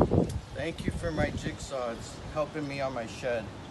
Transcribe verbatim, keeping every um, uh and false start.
Thank you for my Jigsaw. It's helping me on my shed.